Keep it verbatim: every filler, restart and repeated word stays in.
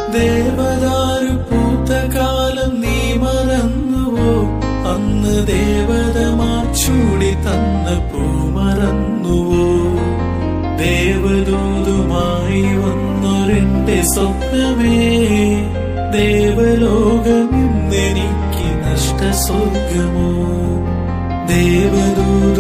ദേവദാരു പൂത്ത കാലം നീ മറന്നുവോ? അന്ന് ദേവതമാർ ചൂടി തന്ന പൂ മറന്നുവോ? ദേവദൂതുമായി വന്നൊരെന്റെ സ്വപ്നമേ, ദേവലോകം ഇന്നെനിക്ക് നഷ്ടസ്വർഗമോ? ദേവദൂത